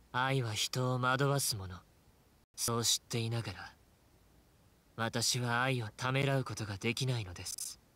愛は人を惑わすもの。そう知っていながら、私は愛をためらうことができないのです。